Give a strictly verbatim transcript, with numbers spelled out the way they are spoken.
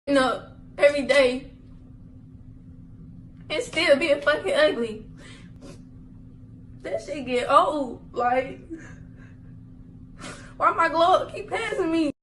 You know, every day and still being fucking ugly. That shit get old. Like, why my glow up keep passing me?